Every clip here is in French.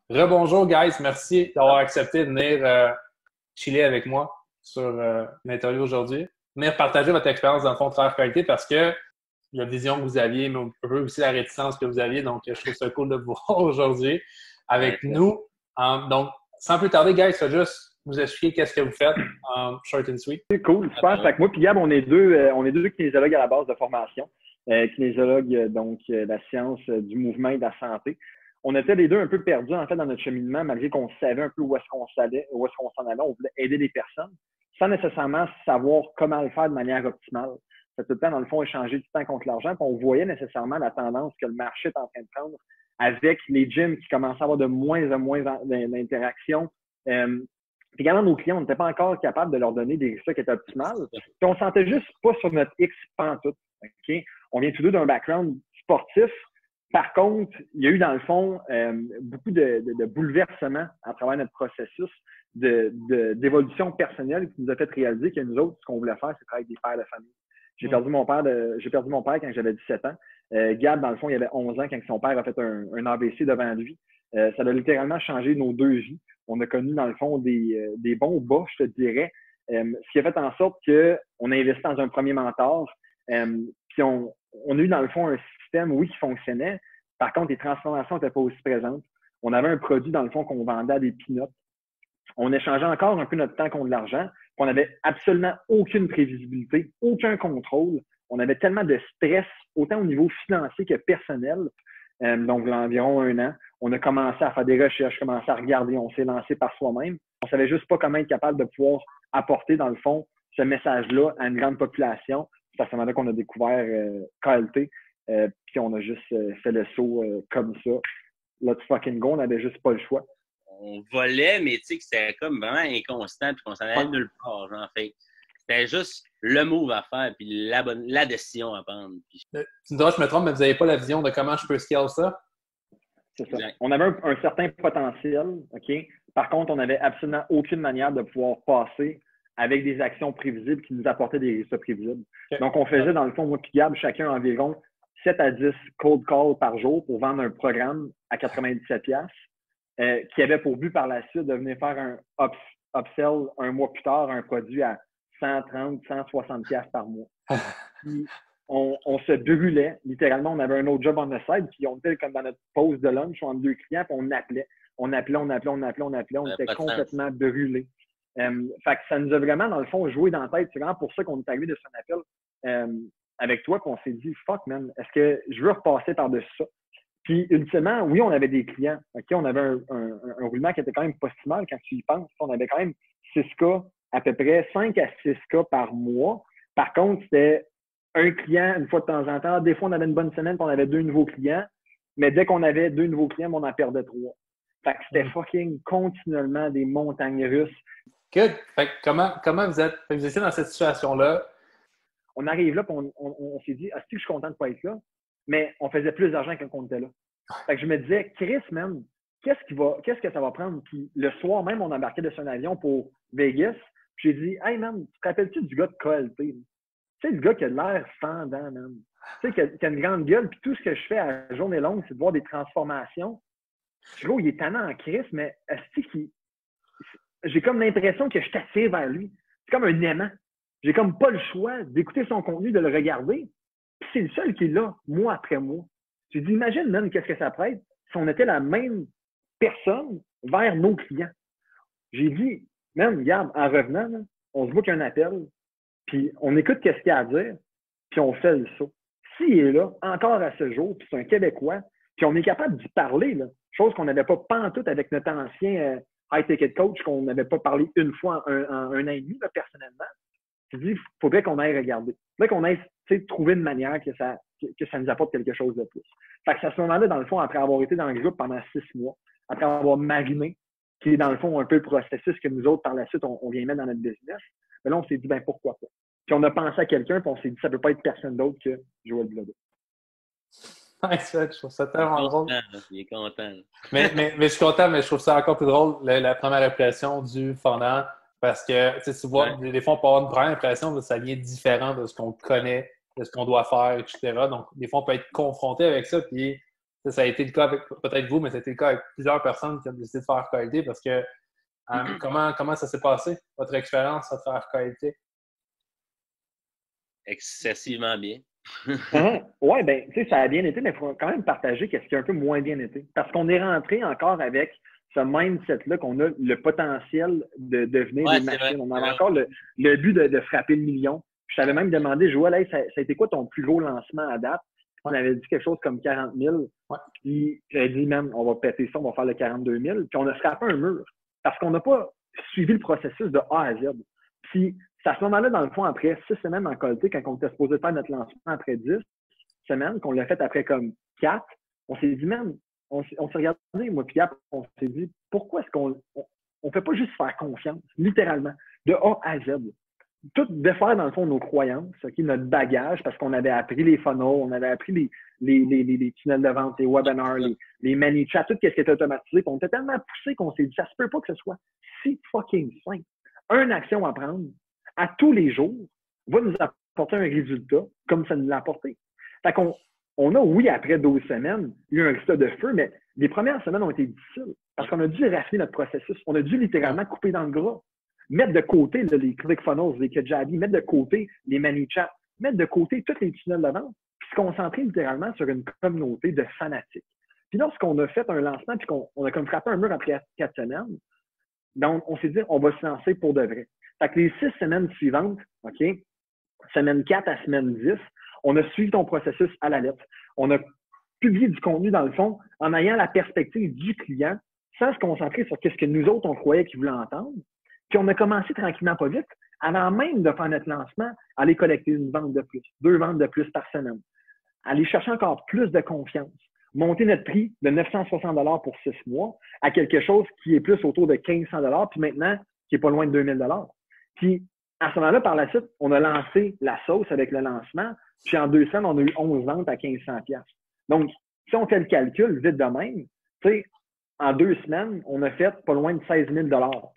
Rebonjour, guys. Merci d'avoir accepté de venir chiller avec moi sur l'interview aujourd'hui. Venir partager votre expérience dans le fond de travail qualité parce que la vision que vous aviez, mais un peu aussi la réticence que vous aviez. Donc, je trouve ça cool de vous voir aujourd'hui avec nous. Donc, sans plus tarder, guys, je vais juste vous expliquer qu'est-ce que vous faites en short and sweet. C'est cool, super. Fait que moi et Gab, on est deux kinésiologues à la base de formation. Kinésiologues, donc la science du mouvement et de la santé. On était les deux un peu perdus, en fait, dans notre cheminement, malgré qu'on savait un peu où est-ce qu'on s'en allait. On voulait aider les personnes, sans nécessairement savoir comment le faire de manière optimale. C'est tout le temps, dans le fond, échanger du temps contre l'argent. Puis on voyait nécessairement la tendance que le marché est en train de prendre avec les gyms qui commençaient à avoir de moins en moins d'interactions. Puis également, nos clients, on n'était pas encore capable de leur donner des résultats qui étaient optimales. Puis on ne sentait juste pas sur notre X pantoute. Okay? On vient tous deux d'un background sportif. Par contre, il y a eu dans le fond beaucoup de bouleversements à travers notre processus d'évolution personnelle qui nous a fait réaliser que nous autres, ce qu'on voulait faire, c'est travailler avec des pères de famille. J'ai perdu mon père quand j'avais 17 ans. Gab, dans le fond, il avait 11 ans quand son père a fait un AVC devant lui. Ça a littéralement changé nos deux vies. On a connu, dans le fond, des bons bas, je te dirais. Ce qui a fait en sorte qu'on a investi dans un premier mentor. Puis on a eu, dans le fond, un système, oui, qui fonctionnait. Par contre, les transformations n'étaient pas aussi présentes. On avait un produit, dans le fond, qu'on vendait à des peanuts. On échangeait encore un peu notre temps contre de l'argent. On n'avait absolument aucune prévisibilité, aucun contrôle. On avait tellement de stress, autant au niveau financier que personnel. Donc, il y a environ 1 an, on a commencé à faire des recherches, commencé à regarder, on s'est lancé par soi-même. On savait juste pas comment être capable de pouvoir apporter, dans le fond, ce message-là à une grande population. C'est à ce moment-là qu'on a découvert KLT, puis on a juste fait le saut comme ça. Let's fucking go, on n'avait juste pas le choix. On volait, mais tu sais que c'était comme vraiment inconstant, puis qu'on s'en allait nulle part. Genre, fait. C'était juste le move à faire, puis la décision à prendre. Puis... Tu me diras, je me trompe, mais vous n'avez pas la vision de comment je peux scale ça? C'est ça. Exact. On avait un certain potentiel, OK? Par contre, on n'avait absolument aucune manière de pouvoir passer avec des actions prévisibles qui nous apportaient des résultats prévisibles. Okay. Donc, on faisait, dans le fond, moi et Gab, chacun environ 7 à 10 cold calls par jour pour vendre un programme à 97$, qui avait pour but par la suite de venir faire un upsell un mois plus tard, un produit à 130, 160$ par mois. Puis, on se brûlait. Littéralement, on avait un autre job on the side, puis on était comme dans notre pause de lunch entre deux clients, puis on appelait. On était complètement brûlés. Fait que ça nous a vraiment, dans le fond, joué dans la tête. C'est vraiment pour ça qu'on est arrivé de son appel avec toi, puis on s'est dit, fuck, man, est-ce que je veux repasser par-dessus ça? Puis, ultimement, oui, on avait des clients. Okay? On avait un roulement qui était quand même pas si mal quand tu y penses. On avait quand même 6K, à peu près 5 à 6K par mois. Par contre, c'était un client une fois de temps en temps. Des fois, on avait une bonne semaine puis on avait 2 nouveaux clients. Mais dès qu'on avait 2 nouveaux clients, on en perdait 3. Fait que c'était fucking continuellement des montagnes russes. Good. Fait que comment vous êtes? Vous étiez dans cette situation-là? On arrive là puis on s'est dit, est-ce que je suis content de ne pas être là? Mais on faisait plus d'argent quand on était là. Fait que je me disais, Chris, man, qu'est-ce que ça va prendre? Puis le soir même, on embarquait de son avion pour Vegas. Puis j'ai dit, hey, man, tu te rappelles-tu du gars de KLT? Tu sais, le gars qui a l'air fendant, man. Tu sais, qui a une grande gueule. Puis tout ce que je fais à la journée longue, c'est de voir des transformations. Gros, il est tannant en Chris, mais est-ce qu'il... J'ai comme l'impression que je t'attire vers lui. C'est comme un aimant. J'ai comme pas le choix d'écouter son contenu, de le regarder. Puis c'est le seul qui est là, mois après mois. J'ai dit, imagine, man, qu'est-ce que ça pourrait être si on était la même personne vers nos clients. J'ai dit, man, regarde, en revenant, là, on se book un appel, puis on écoute qu'est-ce qu'il y a à dire, puis on fait le saut. S'il est là, encore à ce jour, puis c'est un Québécois, puis on est capable d'y parler, là, chose qu'on n'avait pas pantoute avec notre ancien high-ticket coach, qu'on n'avait pas parlé une fois en un an et demi, là, personnellement. J'ai dit, il faudrait qu'on aille regarder. Il faudrait qu'on aille trouver une manière que ça nous apporte quelque chose de plus. Fait que c'est à ce moment-là, dans le fond, après avoir été dans le groupe pendant 6 mois, après avoir mariné, qui est dans le fond un peu le processus que nous autres, par la suite, on vient mettre dans notre business, mais là, on s'est dit, ben pourquoi pas? Puis on a pensé à quelqu'un, puis on s'est dit, ça peut pas être personne d'autre que Joël Bilodeau. Je trouve ça tellement drôle. Il est content. Mais je suis content, mais je trouve ça encore plus drôle, la première impression du fondant, parce que tu vois, des fois, on peut avoir une première impression, mais ça vient différent de ce qu'on connaît, de ce qu'on doit faire, etc. Donc, des fois, on peut être confronté avec ça, puis Ça a été le cas avec peut-être vous, mais ça a été le cas avec plusieurs personnes qui ont décidé de faire qualité parce que comment ça s'est passé, votre expérience à faire qualité? Excessivement bien. Oui, ben, tu sais, ça a bien été, mais il faut quand même partager qu'est-ce qui a un peu moins bien été. Parce qu'on est rentré encore avec ce mindset-là qu'on a le potentiel de devenir des machines. On avait encore le but de frapper le million. Je t'avais même demandé, Joël, hey, ça a été quoi ton plus gros lancement à date? On avait dit quelque chose comme 40 000. Ouais. Puis j'avais dit, même, on va péter ça, on va faire le 42 000. Puis on a frappé un mur. Parce qu'on n'a pas suivi le processus de A à Z. Puis c'est à ce moment-là, dans le fond, après 6 semaines en qualité, quand on était supposé faire notre lancement après 10 semaines, qu'on l'a fait après comme 4, on s'est dit, même, on s'est regardé, moi, puis on s'est dit, pourquoi est-ce qu'on ne fait pas juste faire confiance, littéralement, de A à Z? Tout défaire, dans le fond, nos croyances, okay, notre bagage, parce qu'on avait appris les funnels, on avait appris les tunnels de vente, les webinars, les ManyChat, tout ce qui était automatisé. On était tellement poussé qu'on s'est dit, ça se peut pas que ce soit si fucking simple. Une action à prendre à tous les jours va nous apporter un résultat comme ça nous l'a apporté. Fait qu'on a, oui, après 12 semaines, eu un résultat de feu, mais les premières semaines ont été difficiles parce qu'on a dû raffiner notre processus. On a dû littéralement couper dans le gras. Mettre de côté là, les ClickFunnels, les Kajabi, mettre de côté les ManyChat, mettre de côté tous les tunnels de vente, puis se concentrer littéralement sur une communauté de fanatiques. Puis lorsqu'on a fait un lancement, puis qu'on a comme frappé un mur après 4 semaines, donc on s'est dit, on va se lancer pour de vrai. Fait que les 6 semaines suivantes, OK, semaine 4 à semaine 10, on a suivi ton processus à la lettre. On a publié du contenu, dans le fond, en ayant la perspective du client, sans se concentrer sur ce que nous autres, on croyait qu'il voulait entendre. Puis on a commencé tranquillement, pas vite, avant même de faire notre lancement, à aller collecter une vente de plus, 2 ventes de plus par semaine. Aller chercher encore plus de confiance. Monter notre prix de 960 $ pour 6 mois à quelque chose qui est plus autour de 1 500 $, puis maintenant, qui est pas loin de 2 000 $. Puis, à ce moment-là, par la suite, on a lancé la sauce avec le lancement, puis en 2 semaines, on a eu 11 ventes à 1 500 $. Donc, si on fait le calcul vite de même, tu sais, en 2 semaines, on a fait pas loin de 16 000 $.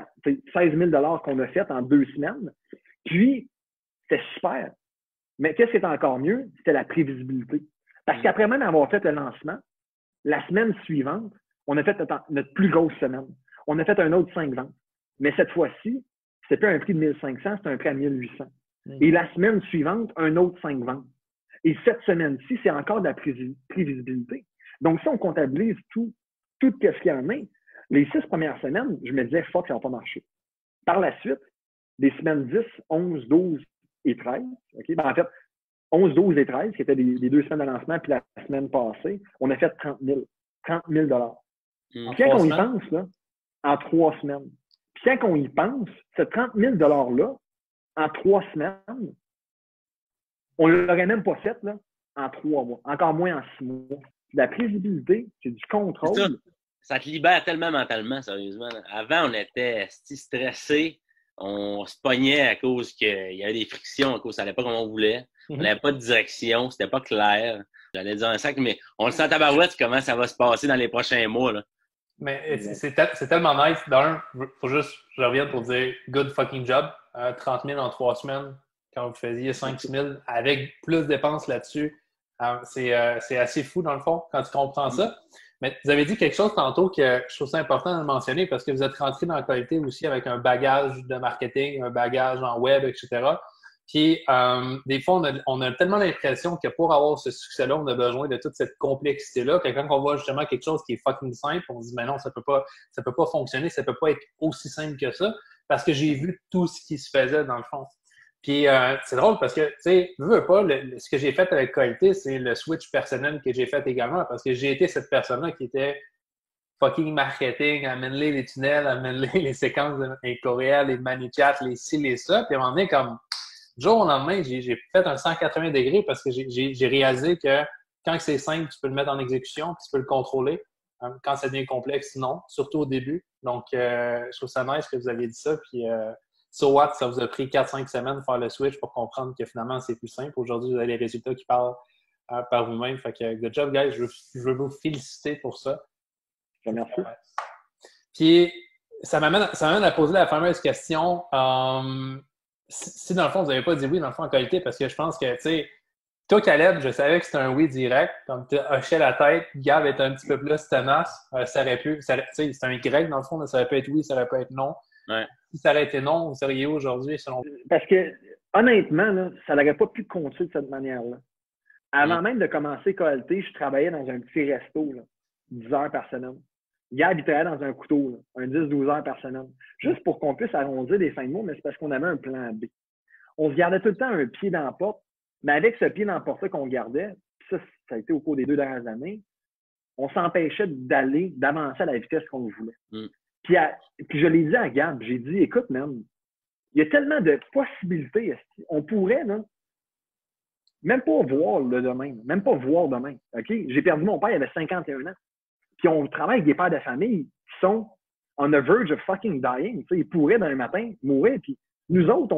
16 000 $ qu'on a fait en 2 semaines. Puis, c'était super. Mais qu'est-ce qui est encore mieux? C'était la prévisibilité. Parce qu'après même avoir fait le lancement, la semaine suivante, on a fait notre plus grosse semaine. On a fait un autre 5 ventes. Mais cette fois-ci, c'était plus un prix de 1 500, c'était un prix à 1 800. Et la semaine suivante, un autre 5 ventes. Et cette semaine-ci, c'est encore de la prévisibilité. Donc, si on comptabilise tout ce qu'il y en a, les 6 premières semaines, je me disais, fuck, ça va pas marcher. Par la suite, des semaines 10, 11, 12 et 13, okay? Ben, en fait, 11, 12 et 13, qui étaient les 2 semaines de lancement, puis la semaine passée, on a fait 30 000 $. Puis quand on y pense, là, en 3 semaines. Puis quand on y pense, ce 30 000 $-là, en 3 semaines, on ne l'aurait même pas fait là, en 3 mois, encore moins en 6 mois. La prévisibilité, c'est du contrôle. Ça te libère tellement mentalement, sérieusement. Avant, on était si stressés, on se pognait à cause qu'il y avait des frictions, à cause que ça n'allait pas comme on voulait. On n'avait pas de direction, c'était pas clair. J'allais dire un sac, mais on le sent à tabarouette comment ça va se passer dans les prochains mois. Là. Mais c'est tellement nice. D'un, faut juste, je reviens pour dire good fucking job. 30 000 en 3 semaines, quand vous faisiez 5-6 000 avec plus de dépenses là-dessus. C'est assez fou dans le fond quand tu comprends ça. Mais vous avez dit quelque chose tantôt que je trouve ça important de mentionner parce que vous êtes rentré dans la qualité aussi avec un bagage de marketing, un bagage en web, etc. Puis, des fois, on a tellement l'impression que pour avoir ce succès-là, on a besoin de toute cette complexité-là. Que quand on voit justement quelque chose qui est fucking simple, on se dit, mais non, ça peut pas fonctionner, ça peut pas être aussi simple que ça parce que j'ai vu tout ce qui se faisait dans le fond. Puis, c'est drôle parce que, tu sais, veux pas, ce que j'ai fait avec qualité, c'est le switch personnel que j'ai fait également parce que j'ai été cette personne-là qui était fucking marketing, amène-les les tunnels, amène-les les séquences éditoriales, les ManyChat, les ci, les ça. Puis, à un moment donné, comme, du jour au lendemain, j'ai fait un 180 degrés parce que j'ai réalisé que quand c'est simple, tu peux le mettre en exécution, puis tu peux le contrôler. Quand ça devient complexe, non, surtout au début. Donc, je trouve ça nice que vous aviez dit ça. Puis, so what, ça vous a pris 4-5 semaines de faire le switch pour comprendre que finalement, c'est plus simple. Aujourd'hui, vous avez les résultats qui parlent par vous-même. Fait que, good job, guys. Je veux vous féliciter pour ça. Merci. Puis, ça m'amène à poser la fameuse question. Si dans le fond, vous n'avez pas dit oui, dans le fond, en qualité, parce que je pense que, tu sais, Toi, Caleb, je savais que c'était un oui direct. Comme tu hochais la tête, Gab était un petit peu plus tenace. Ça aurait pu. C'est un Y dans le fond, mais ça aurait pu être oui, ça aurait pu être non. Ouais. Si ça aurait été non, vous seriez où aujourd'hui selon vous? Parce que, honnêtement, là, ça n'aurait pas pu continuer de cette manière-là. Avant même de commencer KLT, je travaillais dans un petit resto, là, 10 heures par semaine. Gab, il travaillait dans un couteau, là, un 10-12 heures par semaine. Juste pour qu'on puisse arrondir des fins de mois, mais c'est parce qu'on avait un plan B. On se gardait tout le temps un pied dans la porte, mais avec ce pied dans la porte-là qu'on gardait, ça a été au cours des 2 dernières années, on s'empêchait d'avancer à la vitesse qu'on voulait. Puis je l'ai dit à Gab, j'ai dit, écoute, man, il y a tellement de possibilités. On pourrait, là, même pas voir le demain. Même pas voir demain. OK? J'ai perdu mon père, il avait 51 ans. Puis on travaille avec des pères de famille qui sont on the verge of fucking dying. T'sais, ils pourraient, dans un matin, mourir. Puis nous autres,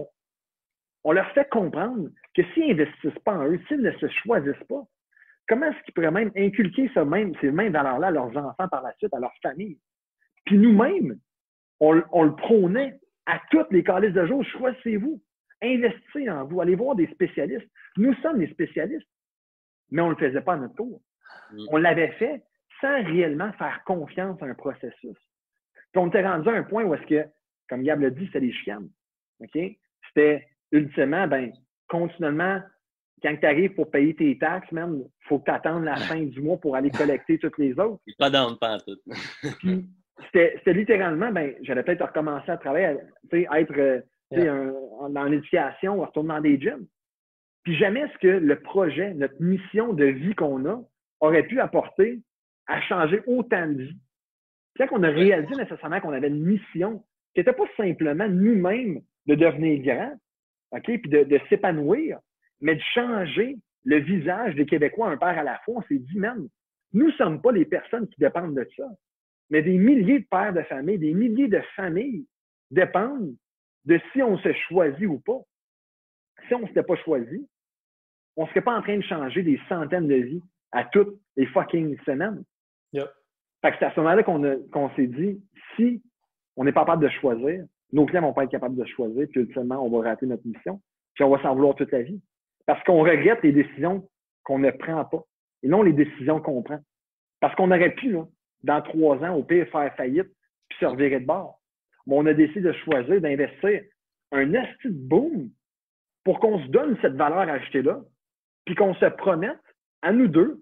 on leur fait comprendre que s'ils n'investissent pas en eux, s'ils ne se choisissent pas, comment est-ce qu'ils pourraient même inculquer ces mêmes valeurs-là à leurs enfants par la suite, à leur famille? Puis nous-mêmes, on le prônait à toutes les calices de jour. Choisissez-vous. Investissez en vous. Allez voir des spécialistes. Nous sommes des spécialistes, mais on ne le faisait pas à notre tour. On l'avait fait sans réellement faire confiance à un processus. Puis on était rendu à un point où est-ce que, comme Gab l'a dit, c'était des chiennes. OK? C'était ultimement, continuellement, quand tu arrives pour payer tes taxes, même, il faut que tu attendes la fin du mois pour aller collecter toutes les autres. Pas dans le pas tout. Puis c'était littéralement, j'allais peut-être recommencer à travailler, être dans l'éducation, retourner dans des gyms. Puis jamais est-ce que le projet, notre mission de vie qu'on a, aurait pu apporter à changer autant de vie. Puis quand on a réalisé nécessairement qu'on avait une mission qui n'était pas simplement nous-mêmes de devenir grands, OK, puis de s'épanouir, mais de changer le visage des Québécois un père à la fois, on s'est dit, man, nous ne sommes pas les personnes qui dépendent de ça, mais des milliers de pères de famille, des milliers de familles dépendent de si on se choisit ou pas. Si on ne s'était pas choisi, on ne serait pas en train de changer des centaines de vies à toutes les fucking semaines. Yep. Fait que c'est à ce moment-là qu'on s'est dit, si on n'est pas capable de choisir, nos clients vont pas être capables de choisir, puis ultimement, on va rater notre mission, puis on va s'en vouloir toute la vie. Parce qu'on regrette les décisions qu'on ne prend pas, et non les décisions qu'on prend. Parce qu'on aurait pu, là, dans 3 ans, au pire, faire faillite, puis se revirer de bord. Mais on a décidé de choisir d'investir un esti de boom pour qu'on se donne cette valeur ajoutée-là, puis qu'on se promette à nous deux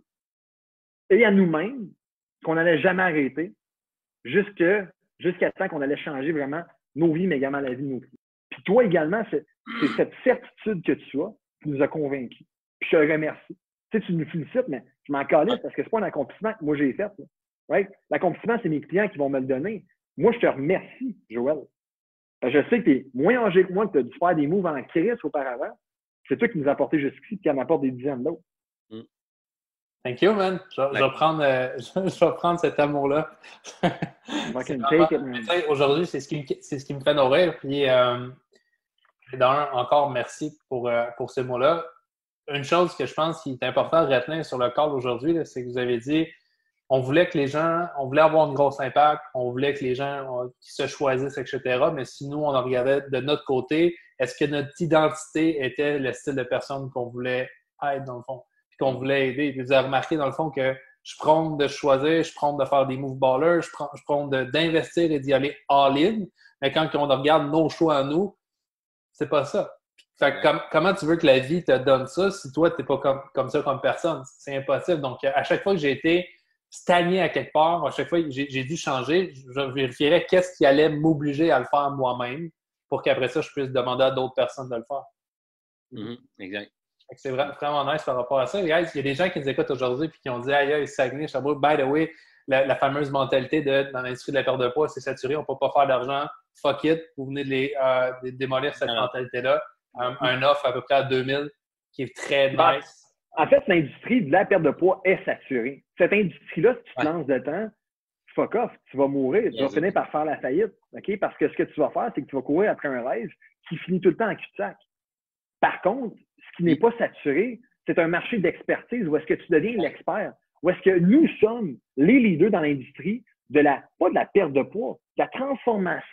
et à nous-mêmes qu'on n'allait jamais arrêter jusqu'à temps qu'on allait changer vraiment nos vies, mais également la vie de nos clients. Puis toi également, c'est cette certitude que tu as qui nous a convaincus. Puis je te remercie. Tu sais, tu nous félicites, mais je m'en calisse parce que c'est pas un accomplissement que moi j'ai fait. Right? L'accomplissement, c'est mes clients qui vont me le donner. Moi, je te remercie, Joël. Parce que je sais que tu es moins âgé que moi, que tu as dû faire des moves en crise auparavant. C'est toi qui nous as apporté jusqu'ici et qui en apporte des dizaines d'autres. Thank you, man. Je vais prendre cet amour-là. Aujourd'hui, c'est ce qui me fait nourrir. Puis, encore merci pour ce mot-là. Une chose que je pense qui est importante de retenir sur le call aujourd'hui, c'est que vous avez dit on voulait avoir un gros impact, on voulait que les gens qui se choisissent, etc. Mais si nous, on en regardait de notre côté, est-ce que notre identité était le style de personne qu'on voulait être, dans le fond, puis qu'on voulait aider? Puis vous avez remarqué, dans le fond, que je prône de choisir, je prône de faire des move ballers, je prône d'investir et d'y aller all-in. Mais quand on regarde nos choix à nous, c'est pas ça. Fait que comment tu veux que la vie te donne ça si toi, tu n'es pas comme ça comme personne? C'est impossible. Donc, à chaque fois que j'ai été stagné à quelque part, à chaque fois que j'ai dû changer, je vérifierais qu'est-ce qui allait m'obliger à le faire moi-même pour qu'après ça, je puisse demander à d'autres personnes de le faire. Exact. C'est vraiment nice par rapport à ça. Guys, il y a des gens qui nous écoutent aujourd'hui et qui ont dit « Aïe, Saguenay, Sherbrooke, by the way, la fameuse mentalité dans l'industrie de la perte de poids, c'est saturé, on ne peut pas faire d'argent, fuck it, vous venez de démolir cette mentalité-là. » Un offre à peu près à 2000 qui est très nice. En fait, l'industrie de la perte de poids est saturée. Cette industrie-là, si tu te lances dedans, fuck off, tu vas mourir. Tu vas finir par faire la faillite. Okay? Parce que ce que tu vas faire, c'est que tu vas courir après un rêve qui finit tout le temps en cul-de-sac. Par contre, ce qui n'est pas saturé, c'est un marché d'expertise où est-ce que tu deviens l'expert. Où est-ce que nous sommes les leaders dans l'industrie pas de la perte de poids, de la transformation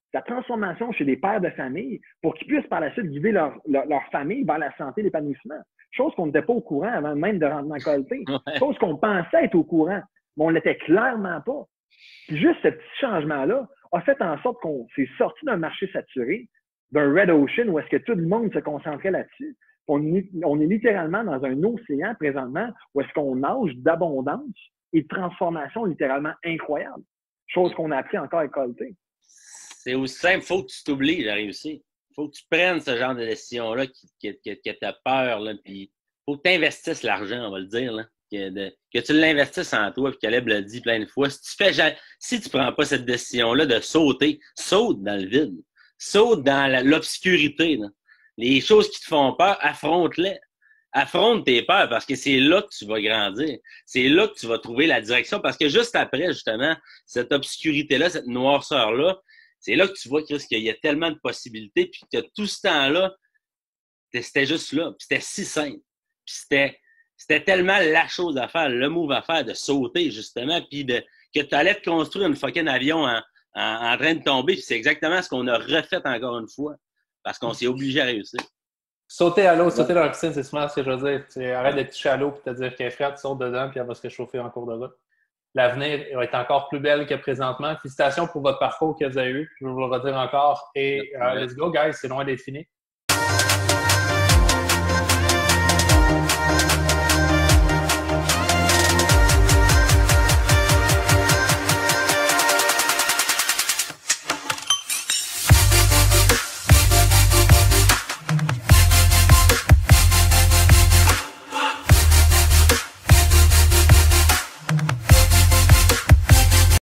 la transformation chez des pères de famille pour qu'ils puissent par la suite guider leur famille vers la santé et l'épanouissement. Chose qu'on n'était pas au courant avant même de rentrer dans le colleté. Chose qu'on pensait être au courant, mais on ne l'était clairement pas. Puis juste ce petit changement-là a fait en sorte qu'on s'est sorti d'un marché saturé, d'un red ocean où est-ce que tout le monde se concentrait là-dessus. On est littéralement dans un océan présentement où est-ce qu'on nage d'abondance et de transformation littéralement incroyable. Chose qu'on a appris encore à colleter. C'est aussi simple, il faut que tu t'oublies à réussir. Il faut que tu prennes ce genre de décision-là que tu as peur, là, puis il faut que tu investisses l'argent, on va le dire, là, que tu l'investisses en toi, puis Caleb l'a dit plein de fois. Si tu prends pas cette décision-là de sauter, saute dans le vide, saute dans l'obscurité. Là. Les choses qui te font peur, affronte-les. Affronte tes peurs parce que c'est là que tu vas grandir. C'est là que tu vas trouver la direction parce que juste après, justement, cette obscurité-là, cette noirceur-là, c'est là que tu vois, Chris, qu'il y a tellement de possibilités puis que tout ce temps-là, c'était juste là. Puis c'était si simple. Puis c'était tellement la chose à faire, le move à faire, de sauter, justement, puis que tu allais te construire une fucking avion en train de tomber. Puis c'est exactement ce qu'on a refait encore une fois parce qu'on s'est obligé à réussir. Sauter à l'eau, sauter dans la piscine, c'est souvent ce que je veux dire. Tu arrêtes de toucher à l'eau et te dire qu'elle est frette, tu sautes dedans puis elle va se réchauffer en cours de route. L'avenir va être encore plus belle que présentement. Félicitations pour votre parcours que vous avez eu. Je vais vous le redire encore. Et let's go, guys. C'est loin d'être fini.